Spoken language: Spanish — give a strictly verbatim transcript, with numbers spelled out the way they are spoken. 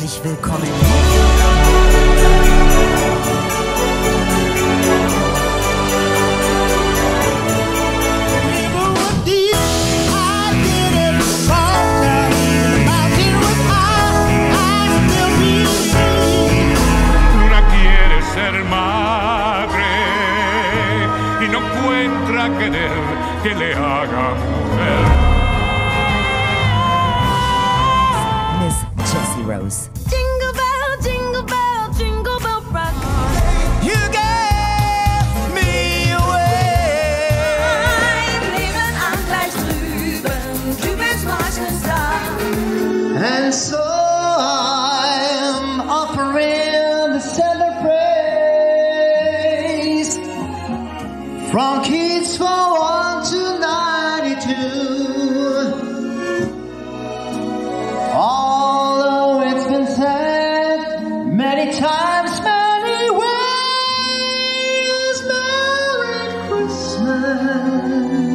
herzlich willkommen. Luna quiere ser madre y no encuentra querer que le haga mujer. Rose. Jingle bell, jingle bell, jingle bell rock. You gave me away. Ein Leben an gleich drüben, drüben leuchten Star. And so I'm offering the center praise from kids for one to ninety-two. Many times, many ways, Merry Christmas.